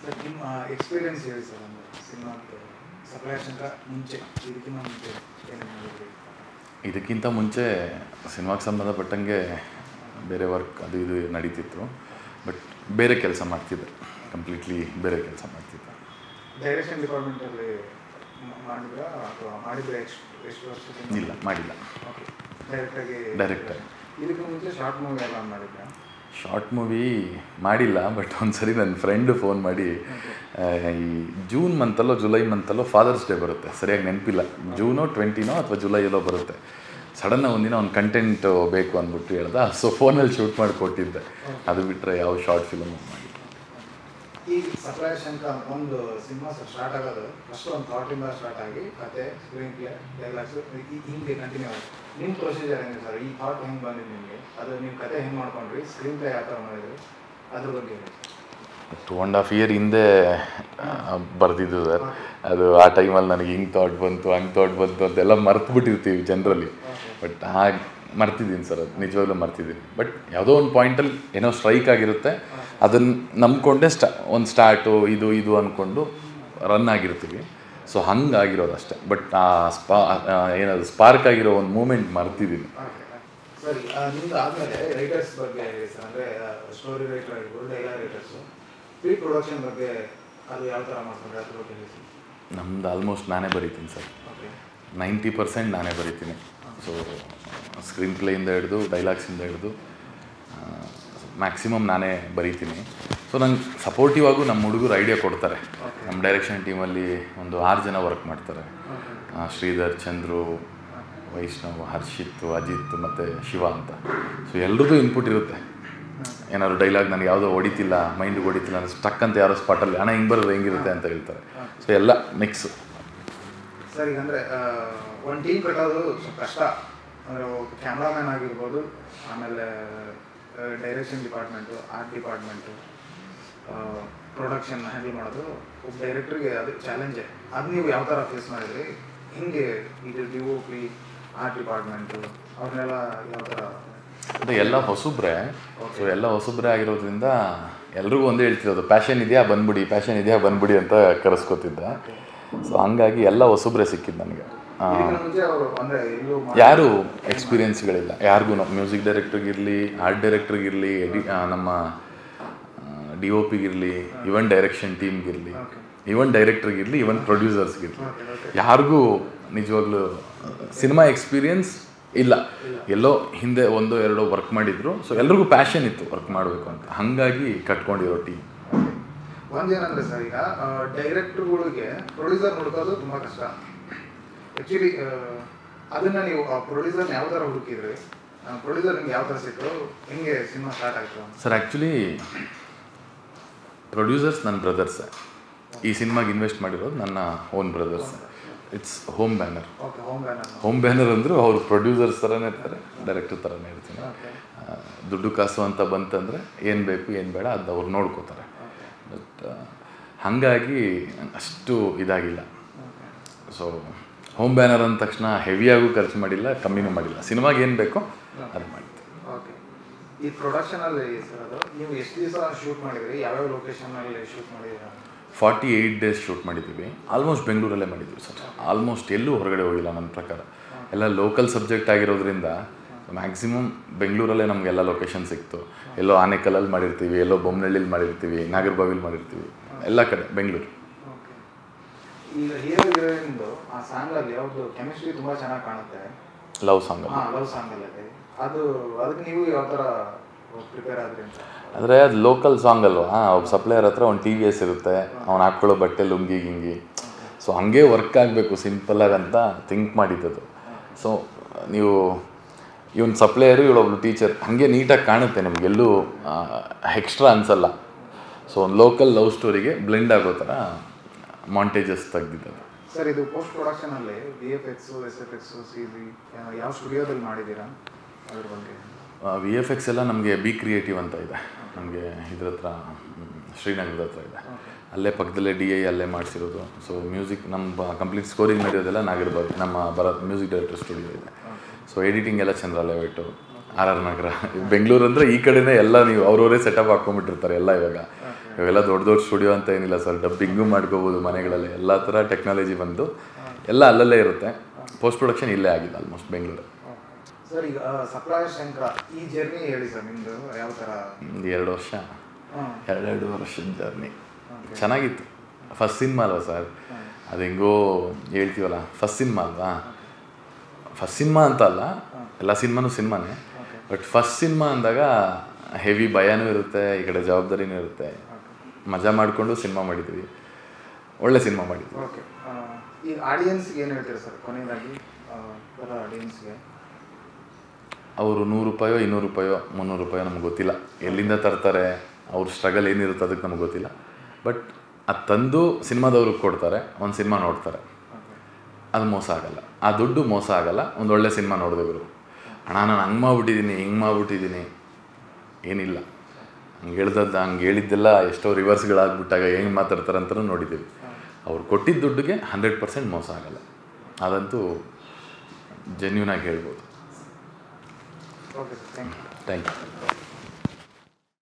ನಿಮ್ಮ ಎಕ್ಸ್ಪೀರಿಯನ್ಸ್ ಹೇಳಿ ಸರ್, ಅಂದರೆ ಸಿನಿಮಾಕ್ಕೆ ಸಪ್ಲೈಷನ್ಕ ಮುಂಚೆ ಇದಕ್ಕಿಂತ ಮುಂಚೆ ಏನೇನು ಮಾಡಿದ್ರಿ? ಇದಕ್ಕಿಂತ ಮುಂಚೆ ಸಿನಿಮಾಗೆ ಸಂಬಂಧಪಟ್ಟಂಗೆ ಬೇರೆ ವರ್ಕ್ ಅದು ಇದು ನಡೀತಿತ್ತು, ಬಟ್ ಬೇರೆ ಕೆಲಸ ಮಾಡ್ತಿದ್ದೆ, ಕಂಪ್ಲೀಟ್ಲಿ ಬೇರೆ ಕೆಲಸ ಮಾಡ್ತಿದ್ದೆ. ಡೈರೆಕ್ಷನ್ ಡಿಪಾರ್ಟ್ಮೆಂಟಲ್ಲಿ ಮಾಡಿದ್ರಾ ಅಥವಾ ಮಾಡಿದ್ರೆ ಎಷ್ಟು ವರ್ಷ? ಇಲ್ಲ, ಮಾಡಿಲ್ಲ. ಓಕೆ, ಡೈರೆಕ್ಟಾಗಿ. ಇದಕ್ಕೆ ಮುಂಚೆ ಶಾರ್ಟ್ ಮೂವಿ ಎಲ್ಲ ಮಾಡಿದ್ರಾ? ಶಾರ್ಟ್ ಮೂವಿ ಮಾಡಿಲ್ಲ, ಬಟ್ ಒಂದು ಸರಿ ನನ್ನ ಫ್ರೆಂಡು ಫೋನ್ ಮಾಡಿ ಈ ಜೂನ್ ಮಂತಲ್ಲೋ ಜುಲೈ ಮಂತಲ್ಲೋ ಫಾದರ್ಸ್ ಡೇ ಬರುತ್ತೆ, ಸರಿಯಾಗಿ ನೆನಪಿಲ್ಲ, ಜೂನೋ 20ನೋ ಅಥವಾ ಜುಲೈಯಲ್ಲೋ ಬರುತ್ತೆ. ಸಡನ್ನಾಗಿ ಒಂದಿನ ಒಂದು ಕಂಟೆಂಟ್ ಬೇಕು ಅಂದ್ಬಿಟ್ಟು ಹೇಳ್ದ, ಸೊ ಫೋನಲ್ಲಿ ಶೂಟ್ ಮಾಡಿ ಕೊಟ್ಟಿದ್ದೆ. ಅದು ಬಿಟ್ಟರೆ ಯಾವ ಶಾರ್ಟ್ ಫಿಲಮ್ ಮಾಡಿ. ಈ ಸಪ್ಲೈಷನ್ಕ ಒಂದು ಸಿನಿಮಾ ಸ್ಟಾರ್ಟ್ ಆಗೋದು ಫಸ್ಟ್ ಒಂದು ಥಾಟಿಂದ ಸ್ಟಾರ್ಟ್ ಆಗಿ ಕತೆ, ಸ್ಕ್ರೀನ್ ಪ್ಲೇ, ಡೈಲಾಗ್ಸು ಹಿಂಗೆ ಕಂಟಿನ್ಯೂ ಆಗುತ್ತೆ. ನಿಮ್ಮ ಪ್ರೊಸೀಜರ್ ಹೆಂಗೆ ಸರ್? ಈ ಥಾಟ್ ಹೆಂಗೆ ಬಂದಿದ್ದು ನಿಮಗೆ? ಅದು ನೀವು ಕತೆ ಹೆಂಗೆ ಮಾಡ್ಕೊಂಡ್ರಿ, ಸ್ಕ್ರೀನ್ ಪ್ಲೇ ಯಾವ ಥರ ಮಾಡಿದ್ರಿ, ಅದ್ರ ಬಗ್ಗೆ 2.5 year ಹಿಂದೆ ಬರೆದಿದ್ದು ಸರ್. ಅದು ಆ ಟೈಮಲ್ಲಿ ನನಗೆ ಹಿಂಗೆ ಥಾಟ್ ಬಂತು, ಹಂಗೆ ಥಾಟ್ ಬಂತು ಅಂತೆಲ್ಲ ಮರ್ತುಬಿಟ್ಟಿರ್ತೀವಿ ಜನರಲಿ. ಬಟ್ ಹಾಗೆ ಮರ್ತಿದ್ದೀನಿ ಸರ್, ಅದು ನಿಜವಾಗ್ಲೂ ಮರ್ತಿದ್ದೀನಿ. ಬಟ್ ಯಾವುದೋ ಒಂದು ಪಾಯಿಂಟಲ್ಲಿ ಏನೋ ಸ್ಟ್ರೈಕ್ ಆಗಿರುತ್ತೆ, ಅದನ್ನು ನಂಬ್ಕೊಂಡೆ ಒಂದು ಸ್ಟಾರ್ಟು ಇದು ಅಂದ್ಕೊಂಡು ರನ್ ಆಗಿರ್ತೀವಿ. ಸೊ ಹಂಗಾಗಿರೋದು ಅಷ್ಟೇ. ಬಟ್ ಆ ಏನದು ಸ್ಪಾರ್ಕ್ ಆಗಿರೋ ಒಂದು ಮೂಮೆಂಟ್ ಮರ್ತಿದ್ದೀನಿ. ಸರಿ, ನಿಮ್ದು ಆದಮೇಲೆ ರೈಟರ್ಸ್ ಬಗ್ಗೆ ಹೇಳಿ ಸರ್. ಅಂದರೆ ಸ್ಟೋರಿ ರೈಟರ್ ಆಗಿರ್ಬೋದು, ಡೈಲಾಗ್ ರೈಟರ್ಸು, ಪ್ರೀ ಪ್ರೊಡಕ್ಷನ್ ಬಗ್ಗೆ ಅದು ಯಾವ ಥರ ಮಾಡ್ಕೊಂಡ್ರೆ ಅದ್ರ ಬಗ್ಗೆ ಹೇಳಿ ಸರ್. ನಮ್ದು ಆಲ್ಮೋಸ್ಟ್ ನಾನೇ ಬರೀತೀನಿ ಸರ್. ಓಕೆ, 90% ನಾನೇ ಬರೀತೀನಿ. ಸೊ ಸ್ಕ್ರೀನ್ ಪ್ಲೇಯಿಂದ ಹಿಡಿದು ಡೈಲಾಗ್ಸಿಂದ ಹಿಡಿದು ಮ್ಯಾಕ್ಸಿಮಮ್ ನಾನೇ ಬರೀತೀನಿ. ಸೊ ನಂಗೆ ಸಪೋರ್ಟಿವ್ ಆಗು ನಮ್ಮ ಹುಡುಗರು ಐಡಿಯಾ ಕೊಡ್ತಾರೆ. ನಮ್ಮ ಡೈರೆಕ್ಷನ್ ಟೀಮಲ್ಲಿ ಒಂದು 6 ಜನ ವರ್ಕ್ ಮಾಡ್ತಾರೆ. ಶ್ರೀಧರ್, ಚಂದ್ರು, ವೈಷ್ಣವ್, ಹರ್ಷಿತ್, ಅಜಿತ್ ಮತ್ತು ಶಿವ ಅಂತ. ಸೊ ಎಲ್ರದ್ದು ಇನ್ಪುಟ್ ಇರುತ್ತೆ. ಏನಾದ್ರು ಡೈಲಾಗ್ ನನಗೆ ಯಾವುದೋ ಹೊಡಿತಿಲ್ಲ, ಮೈಂಡಿಗೆ ಹೊಡಿತಿಲ್ಲ ಅಂದರೆ ಸ್ಟಕ್ ಅಂತ ಯಾರೋ ಸ್ಪಾಟಲ್ಲಿ ಅಣ್ಣ ಹಿಂಗೆ ಬರೋದು ಹೆಂಗಿರುತ್ತೆ ಅಂತ ಹೇಳ್ತಾರೆ. ಸೊ ಎಲ್ಲ ಮಿಕ್ಸ್. ಸರ್, ಈಗ ಅಂದರೆ ಒಂದು ಟೀಮ್ ಕಟ್ಟೋದು ಸ್ವಲ್ಪ ಕಷ್ಟ. ಅಂದರೆ ಕ್ಯಾಮ್ರಾಮ್ಯಾನ್ ಆಗಿರ್ಬೋದು, ಆಮೇಲೆ direction department, art department, production handle ಮಾಡೋದು ಒಬ್ಬ ಡೈರೆಕ್ಟ್ರಿಗೆ ಅದು ಚಾಲೆಂಜೇ. ಅದು ನೀವು ಯಾವ ಥರ ಫೇಸ್ ಮಾಡಿದ್ರಿ? ಹಿಂಗೆ ಇದು DOP, ಆರ್ಟ್ ಡಿಪಾರ್ಟ್ಮೆಂಟು ಅವ್ರನ್ನೆಲ್ಲ ಯಾವ ಥರ? ಅದೇ ಎಲ್ಲ ಹೊಸಬ್ರೆ. ಸೊ ಎಲ್ಲ ಹೊಸಬ್ರೆ ಆಗಿರೋದ್ರಿಂದ ಎಲ್ರಿಗೂ ಒಂದೇ ಹೇಳ್ತಿರೋದು, ಪ್ಯಾಷನ್ ಇದೆಯಾ ಬಂದ್ಬಿಡಿ ಅಂತ ಕರೆಸ್ಕೊತಿದ್ದೆ. ಸೊ ಹಂಗಾಗಿ ಎಲ್ಲ ಹೊಸಬ್ರೆ ಸಿಕ್ಕಿದ್ದು ನನಗೆ. ಯಾರು ಎಕ್ಸ್ಪೀರಿಯನ್ಸ್ಗಳಿಲ್ಲ ಯಾರಿಗೂ. ಮ್ಯೂಸಿಕ್ ಡೈರೆಕ್ಟ್ರಿಗಿರಲಿ, ಆರ್ಟ್ ಡೈರೆಕ್ಟ್ರಿಗಿರಲಿ, ನಮ್ಮ DOPಗಿರಲಿ, ಈವನ್ ಡೈರೆಕ್ಷನ್ ಟೀಮ್ಗಿರಲಿ, ಈವನ್ ಡೈರೆಕ್ಟ್ರಿಗಿರಲಿ, ಈವನ್ ಪ್ರೊಡ್ಯೂಸರ್ಸ್ಗಿರಲಿ, ಯಾರಿಗೂ ನಿಜವಾಗ್ಲೂ ಸಿನಿಮಾ ಎಕ್ಸ್ಪೀರಿಯನ್ಸ್ ಇಲ್ಲ. ಎಲ್ಲೋ ಹಿಂದೆ 1-2 ವರ್ಕ್ ಮಾಡಿದ್ರು. ಸೊ ಎಲ್ರಿಗೂ ಪ್ಯಾಷನ್ ಇತ್ತು ವರ್ಕ್ ಮಾಡಬೇಕು ಅಂತ, ಹಾಗಾಗಿ ಕಟ್ಕೊಂಡಿರೋ ಟೀಮ್. ಒಂದೇನಂದರೆ ಸರ್, ಈಗ ಡೈರೆಕ್ಟ್ರುಗಳಿಗೆ ಪ್ರೊಡ್ಯೂಸರ್ ಹುಡುಕೋದು ತುಂಬ ಕಷ್ಟ. ಆ್ಯಕ್ಚುಲಿ ಅದನ್ನು ನೀವು ಪ್ರೊಡ್ಯೂಸರ್ನ ಯಾವ ಥರ ಹುಡುಕಿದ್ರಿ? ಪ್ರೊಡ್ಯೂಸರ್ ನಿಮ್ಗೆ ಯಾವ ಥರ ಸಿಕ್ಕರು? ಹೆಂಗೆ ಸಿನಿಮಾ ಸ್ಟಾರ್ಟ್ ಆಯಿತು? ಸರ್, ಆ್ಯಕ್ಚುಲಿ ಪ್ರೊಡ್ಯೂಸರ್ಸ್ ನನ್ನ ಬ್ರದರ್ಸೇ. ಈ ಸಿನಿಮಾಗೆ ಇನ್ವೆಸ್ಟ್ ಮಾಡಿರೋದು ನನ್ನ own brothers. It's home banner. Home banner ಅಂದರೂ ಅವರು ಪ್ರೊಡ್ಯೂಸರ್ಸ್ ಥರನೇ ಇರ್ತಾರೆ, ಡೈರೆಕ್ಟರ್ ಥರನೇ ಇರ್ತೀನಿ. ದುಡ್ಡು ಕಾಸು ಅಂತ ಬಂತಂದರೆ ಏನು ಬೇಕು ಏನು ಬೇಡ ಅದು ಅವ್ರು ನೋಡ್ಕೋತಾರೆ. ಬಟ್ ಹಾಗಾಗಿ ಅಷ್ಟು ಇದಾಗಿಲ್ಲ. ಸೊ ಹೋಮ್ ಬ್ಯಾನರ್ ಅಂದ ತಕ್ಷಣ ಹೆವಿಯಾಗೂ ಖರ್ಚು ಮಾಡಿಲ್ಲ, ಕಮ್ಮಿನೂ ಮಾಡಿಲ್ಲ. ಸಿನಿಮಾಗೆ ಏನು ಬೇಕೋ ಅದು ಮಾಡಿದ್ದೆ. ಓಕೆ, ಈ ಪ್ರೊಡಕ್ಷನಲ್ಲಿ ಸರ್ ಅದು ನೀವು ಎಷ್ಟು ದಿವಸ ಶೂಟ್ ಮಾಡಿದ್ರಿ? ಯಾವ್ಯಾವ ಲೊಕೇಶನಲ್ಲಿ ಶೂಟ್ ಮಾಡಿದ್ದೀರಾ? 48 days ಶೂಟ್ ಮಾಡಿದ್ದೀವಿ. ಆಲ್ಮೋಸ್ಟ್ ಬೆಂಗಳೂರಲ್ಲೇ ಮಾಡಿದ್ದೀವಿ ಸರ್. ಆಲ್ಮೋಸ್ಟ್ ಎಲ್ಲೂ ಹೊರಗಡೆ ಹೋಗಿಲ್ಲ ನನ್ನ ಪ್ರಕಾರ. ಎಲ್ಲ ಲೋಕಲ್ ಸಬ್ಜೆಕ್ಟ್ ಆಗಿರೋದ್ರಿಂದ ಮ್ಯಾಕ್ಸಿಮಮ್ ಬೆಂಗಳೂರಲ್ಲೇ ನಮಗೆಲ್ಲ ಲೊಕೇಶನ್ ಸಿಕ್ತು. ಎಲ್ಲೋ ಆನೇಕಲ್ಲಲ್ಲಿ ಮಾಡಿರ್ತೀವಿ, ಎಲ್ಲೋ ಬೊಮ್ಮನಹಳ್ಳಿಲಿ ಮಾಡಿರ್ತೀವಿ, ನಾಗರಬಾವಿಲಿ ಮಾಡಿರ್ತೀವಿ, ಎಲ್ಲ ಕಡೆ ಬೆಂಗಳೂರು. ಈಗ ಹೀರೋ ಹೀರೋಯಿನ್ದು ಆ ಸಾಂಗಲ್ಲಿ ಯಾವುದು ಕೆಮಿಸ್ಟ್ರಿ ತುಂಬ ಚೆನ್ನಾಗಿ ಕಾಣುತ್ತೆ, ಲವ್ ಸಾಂಗ್. ಲವ್ ಸಾಂಗಲ್ಲಿ ಅದಕ್ಕೆ ನೀವು ಯಾವ ಥರ ಪ್ರಿಪೇರ್ ಆದ್ರಿ ಅಂತ? ಅಂದರೆ ಅದು ಲೋಕಲ್ ಸಾಂಗ್ ಅಲ್ವಾ, ಒಬ್ಬ ಸಪ್ಲೈಯರ್ ಹತ್ರ ಒಂದು TVS ಇರುತ್ತೆ, ಅವ್ನು ಹಾಕ್ಕೊಳ್ಳೋ ಬಟ್ಟೆ ಲುಂಗಿ ಗಿಂಗಿ. ಸೊ ಹಂಗೆ ವರ್ಕ್ ಆಗಬೇಕು ಸಿಂಪಲಾಗಿ ಅಂತ ಥಿಂಕ್ ಮಾಡಿದ್ದದು. ಸೊ ನೀವು ಇವನು ಸಪ್ಲೈಯರು, ಇವಳೊಬ್ಳು ಟೀಚರ್, ಹಾಗೆ ನೀಟಾಗಿ ಕಾಣುತ್ತೆ ನಿಮಗೆಲ್ಲೂ ಎಕ್ಸ್ಟ್ರಾ ಅನಿಸಲ್ಲ. ಸೊ ಒಂದು ಲೋಕಲ್ ಲವ್ ಸ್ಟೋರಿಗೆ ಬ್ಲೆಂಡ್ ಆಗೋ ಥರ ಮಾಂಟೇಜಸ್ ತೆಗ್ದಿದ್ದು. ಸರ್, ಇದು ಪೋಸ್ಟ್ ಪ್ರೊಡಕ್ಷನಲ್ಲಿ VFX, SFX, CG ಯಾವ ಸ್ಟುಡಿಯೋದಲ್ಲಿ ಮಾಡಿದ್ದೀರಾ? ಅದ್ರ ಬಗ್ಗೆ VFX ಎಲ್ಲ ನಮಗೆ ಬಿ ಕ್ರಿಯೇಟಿವ್ ಅಂತ ಇದೆ, ನಮಗೆ ಇದ್ರ ಹತ್ರ ಶ್ರೀನಗರದ ಹತ್ರ ಇದೆ. ಅಲ್ಲೇ ಪಕ್ಕದಲ್ಲೇ DI ಅಲ್ಲೇ ಮಾಡಿಸಿರೋದು. ಸೊ ಮ್ಯೂಸಿಕ್ ನಮ್ಮ ಕಂಪ್ಲೀಟ್ ಸ್ಕೋರಿಂಗ್ ನಡೆಯೋದೆಲ್ಲ ನಾಗರಬಾವಿ, ನಮ್ಮ ಮ್ಯೂಸಿಕ್ ಡೈರೆಕ್ಟರ್ ಸ್ಟುಡಿಯೋ ಇದೆ. ಸೊ ಎಡಿಟಿಂಗ್ ಎಲ್ಲ ಚಂದ್ರ ಲೇಔಟು, RR ನಗರ. ಬೆಂಗಳೂರು ಅಂದರೆ ಈ ಕಡೆನೇ ಎಲ್ಲ ನೀವು ಅವ್ರವರೇ ಸೆಟಪ್ ಹಾಕ್ಕೊಂಬಿಟ್ಟಿರ್ತಾರೆ ಎಲ್ಲ. ಇವಾಗ ಇವೆಲ್ಲ ದೊಡ್ಡ ದೊಡ್ಡ ಸ್ಟುಡಿಯೋ ಅಂತ ಏನಿಲ್ಲ ಸರ್, ಡಬ್ಬಿಂಗು ಮಾಡ್ಕೋಬೋದು ಮನೆಗಳಲ್ಲಿ, ಎಲ್ಲ ಥರ ಟೆಕ್ನಾಲಜಿ ಬಂದು ಎಲ್ಲ ಅಲ್ಲಲ್ಲೇ ಇರುತ್ತೆ. ಪೋಸ್ಟ್ ಪ್ರೊಡಕ್ಷನ್ ಇಲ್ಲೇ ಆಗಿದೆ ಆಲ್ಮೋಸ್ಟ್ ಬೆಂಗಳೂರು. ಸರ್ ಈಗ ಸಪ್ಲೈಯರ್ ಶಂಕರ ಈ ಜರ್ನಿ ಹೇಳಿ ಸರ್, ನಿಮ್ಮದು ಯಾವ ಥರ? 2 ವರ್ಷ, 2 ವರ್ಷದ ಜರ್ನಿ ಚೆನ್ನಾಗಿತ್ತು. ಫಸ್ಟ್ ಸಿನಿಮಾ ಅಲ್ವಾ ಸರ್, ಅದು ಹೆಂಗೋ ಹೇಳ್ತೀವಲ್ಲ, ಫಸ್ಟ್ ಸಿನಿಮಾ ಅಲ್ವಾ. ಫಸ್ಟ್ ಸಿನಿಮಾ ಅಂತ ಅಲ್ಲ, ಎಲ್ಲ ಸಿನಿಮಾನೂ ಸಿನಿಮಾನೇ, ಬಟ್ ಫಸ್ಟ್ ಸಿನಿಮಾ ಅಂದಾಗ ಹೆವಿ ಭಯನೂ ಇರುತ್ತೆ, ಈ ಕಡೆ ಜವಾಬ್ದಾರಿನೂ ಇರುತ್ತೆ. ಮಜಾ ಮಾಡಿಕೊಂಡು ಸಿನಿಮಾ ಮಾಡಿದ್ವಿ, ಒಳ್ಳೆ ಸಿನಿಮಾ ಮಾಡಿದ್ವಿ. ಓಕೆ, ಈಗ ಆಡಿಯನ್ಸ್ಗೆ ಏನು ಹೇಳ್ತೀರಾ ಸರ್ ಕೊನೆಯದಾಗಿ? ಆಡಿಯನ್ಸ್ಗೆ ಅವರು 100 ರೂಪಾಯೋ 200 ರೂಪಾಯೋ 300 ರೂಪಾಯೋ ನಮ್ಗೆ ಗೊತ್ತಿಲ್ಲ, ಎಲ್ಲಿಂದ ತರ್ತಾರೆ, ಅವ್ರ ಸ್ಟ್ರಗಲ್ ಏನಿರುತ್ತೆ ಅದಕ್ಕೆ ನಮ್ಗೆ ಗೊತ್ತಿಲ್ಲ. ಬಟ್ ಅದು ತಂದು ಸಿನಿಮಾದವ್ರಿಗೆ ಕೊಡ್ತಾರೆ, ಒಂದು ಸಿನಿಮಾ ನೋಡ್ತಾರೆ, ಅದು ಮೋಸ ಆಗಲ್ಲ, ಆ ದುಡ್ಡು ಮೋಸ ಆಗಲ್ಲ. ಒಂದು ಒಳ್ಳೆ ಸಿನಿಮಾ ನೋಡಿದವರು, ಅಣ್ಣ ನಾನು ಹಂಗೆ ಮಾಡ್ಬಿಟ್ಟಿದ್ದೀನಿ ಹಿಂಗೆ ಮಾಡ್ಬಿಟ್ಟಿದ್ದೀನಿ, ಏನಿಲ್ಲ, ಹಂಗೆ ಹೇಳಿದ್ದೆಲ್ಲ ಎಷ್ಟೋ ರಿವರ್ಸ್ಗಳಾಗ್ಬಿಟ್ಟಾಗ ಹೆಂಗೆ ಮಾತಾಡ್ತಾರೆ ಅಂತಲೂ ನೋಡಿದ್ದೀವಿ. ಅವ್ರು ಕೊಟ್ಟಿದ್ದ ದುಡ್ಡಿಗೆ 100% ಮೋಸ ಆಗಲ್ಲ, ಅದಂತೂ ಜೆನ್ಯೂನಾಗಿ ಹೇಳ್ಬೋದು. Okay sir, thank you. Thank you.